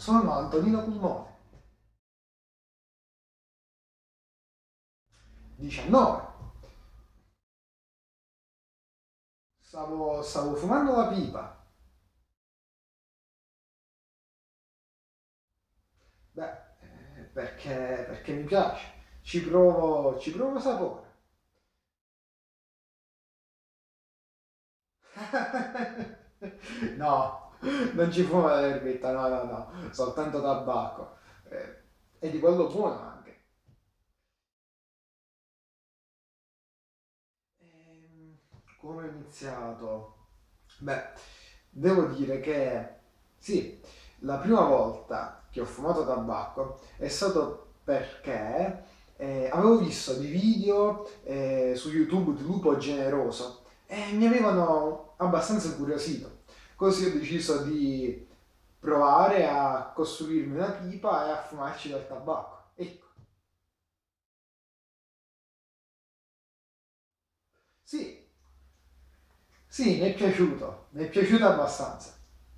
Sono Antonino Pulmone, 19. Stavo fumando la pipa. Beh, perché mi piace. Ci provo sapore. No, non ci fuma l'erbetta, no, no, no, soltanto tabacco. E di quello buono anche. Come ho iniziato? Beh, devo dire che sì, la prima volta che ho fumato tabacco è stato perché avevo visto dei video su YouTube di Lupo Generoso e mi avevano abbastanza incuriosito. Così ho deciso di provare a costruirmi una pipa e a fumarci del tabacco. Ecco, sì, sì, mi è piaciuto abbastanza.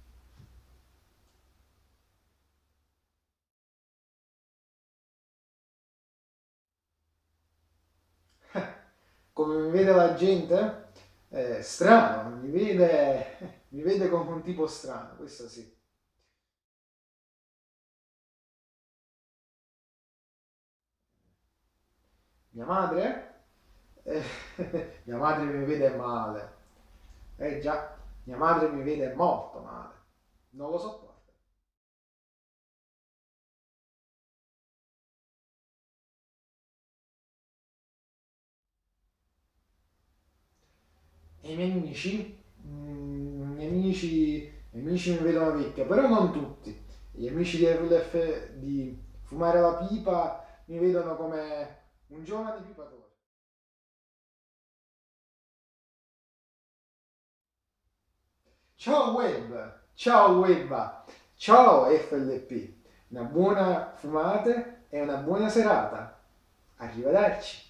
Come mi vede la gente? Strano, mi vede come un tipo strano, questo sì. Mia madre? Eh, mia madre mi vede male. Eh già, mia madre mi vede molto male. Non lo sopporta. E i miei amici? I miei amici mi vedono vecchio, però non tutti. Gli amici di RLF di fumare la pipa mi vedono come un giovane pipatore. Ciao web, ciao web, ciao FLP. Una buona fumata e una buona serata. Arrivederci.